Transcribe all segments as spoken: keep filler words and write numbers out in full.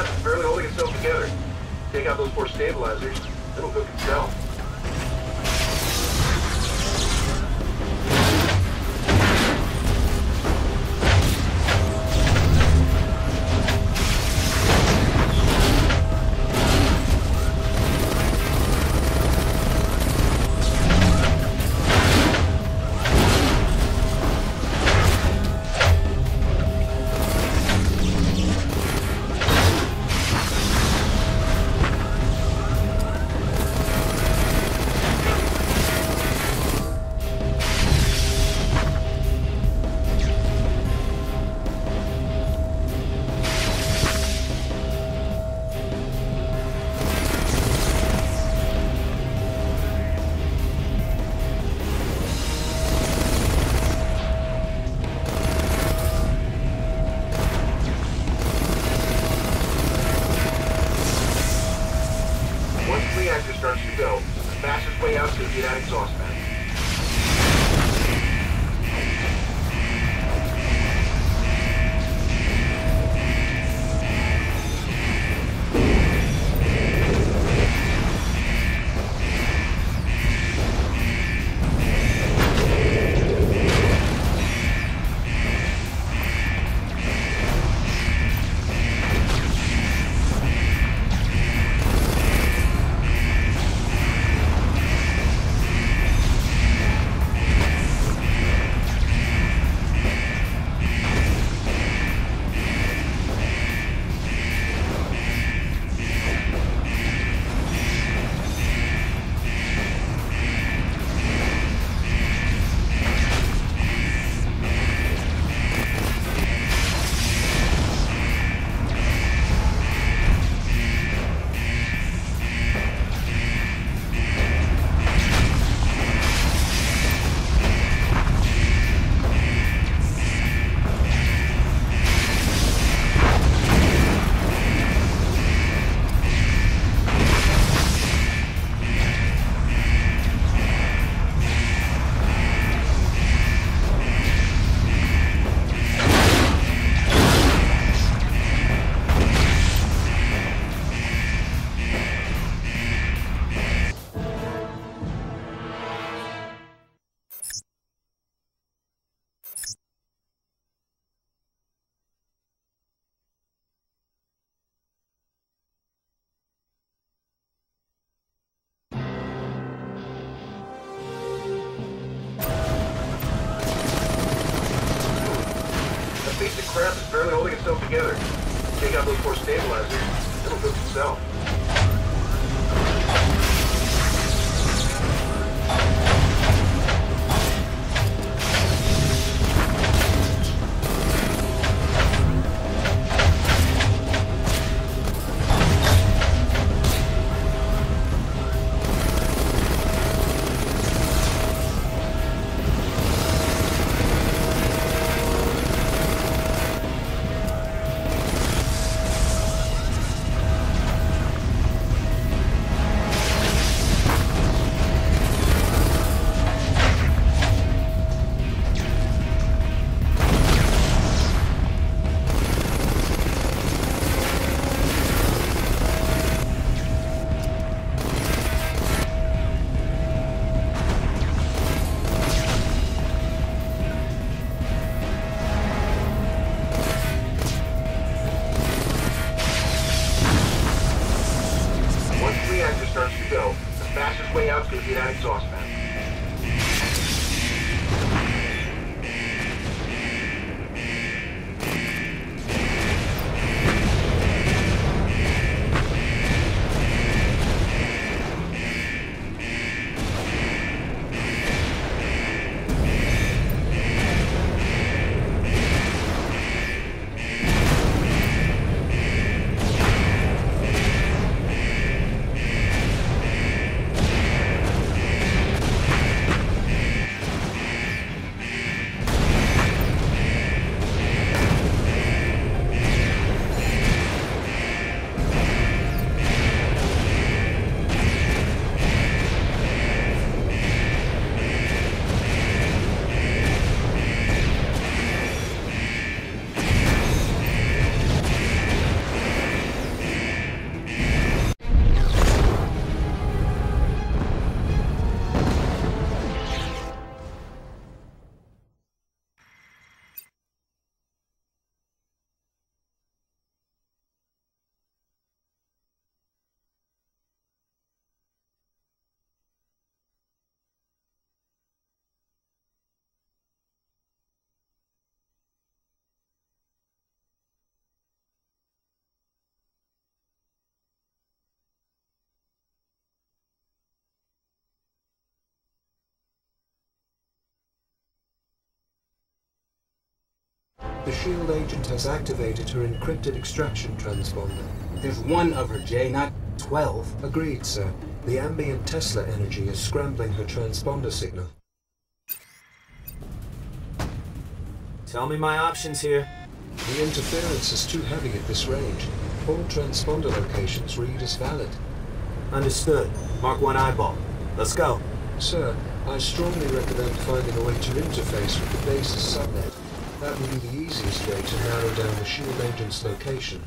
crap is barely holding itself together. Take out those four stabilizers, it'll cook itself. Starts to go. The fastest way out is going to be that exhaust vent. Basic crap is barely holding itself together. Take out those four stabilizers, it'll cook itself. Starts to go. The fastest way out is going to be that exhaust vent. The shield agent has activated her encrypted extraction transponder. There's one of her, Jay, not twelve. Agreed, sir. The ambient Tesla energy is scrambling her transponder signal. Tell me my options here. The interference is too heavy at this range. All transponder locations read as valid. Understood. Mark one eyeball. Let's go. Sir, I strongly recommend finding a way to interface with the base's subnet. That would be the easiest way to narrow down the shield agent's location.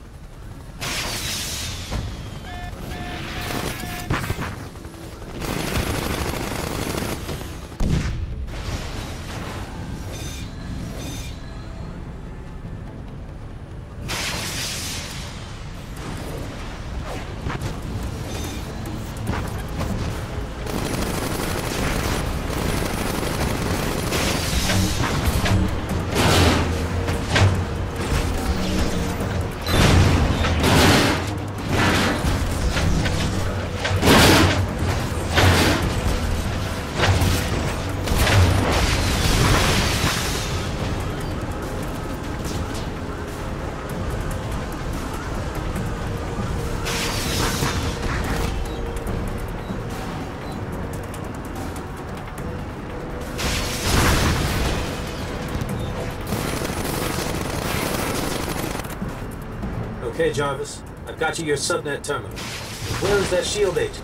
Okay, Jarvis. I've got you your subnet terminal. Where is that shield agent?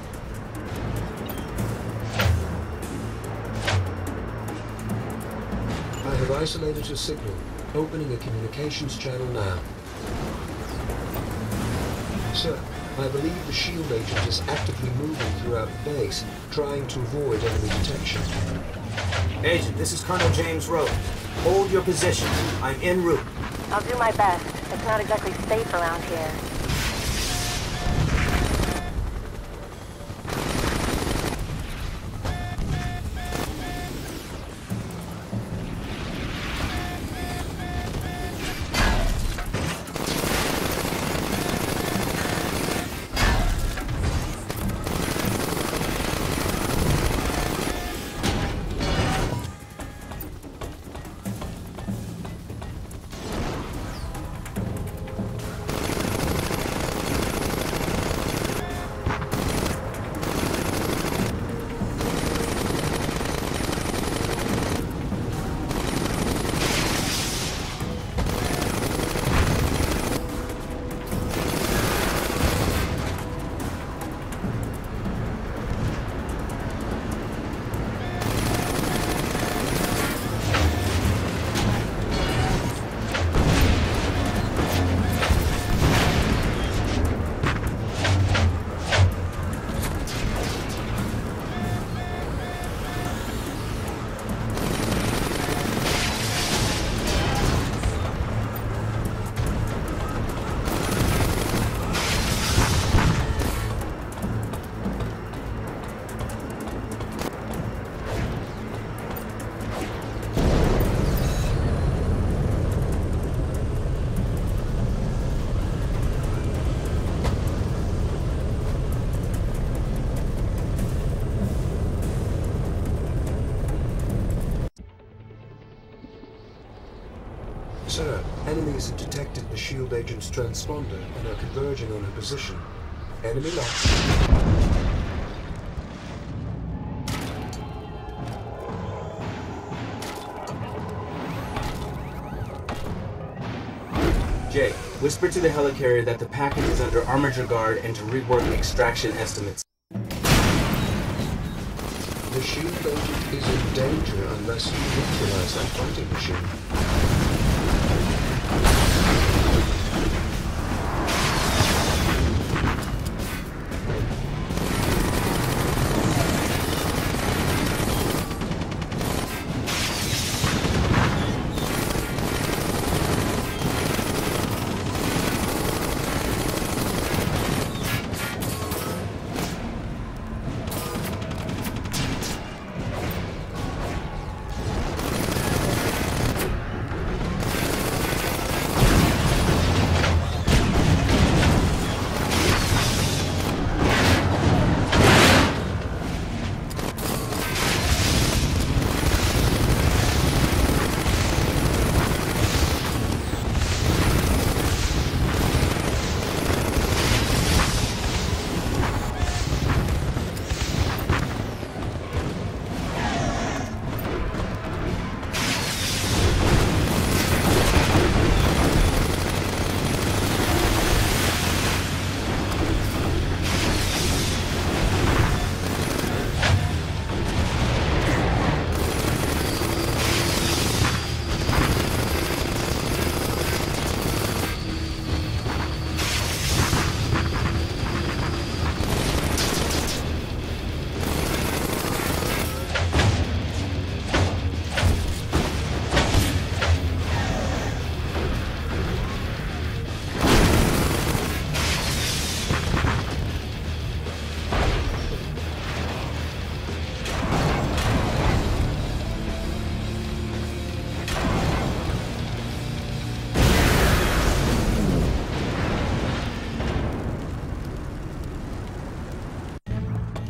I have isolated your signal, opening a communications channel now. Sir, I believe the shield agent is actively moving throughout the base, trying to avoid enemy detection. Agent, this is Colonel James Rhodes. Hold your position. I'm en route. I'll do my best. It's not exactly safe around here. Sir, enemies have detected the shield agent's transponder and are converging on her position. Enemy lost. Jay, whisper to the helicarrier that the package is under armature guard and to rework extraction estimates. The shield agent is in danger unless you neutralize that fighting machine.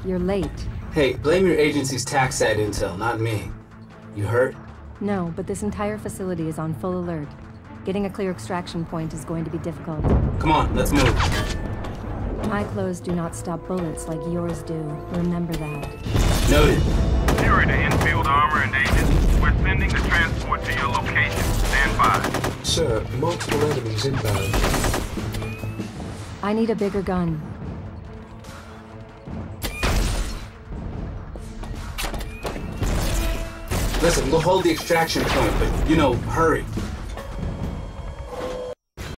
You're late. Hey, blame your agency's TaxSat intel, not me. You hurt? No, but this entire facility is on full alert. Getting a clear extraction point is going to be difficult. Come on, let's move. My clothes do not stop bullets like yours do. Remember that. Noted. Zero to infield armor and agents. We're sending the transport to your location. Stand by. Sir, multiple enemies inbound. I need a bigger gun. Listen, we'll hold the extraction point, but, you know, hurry.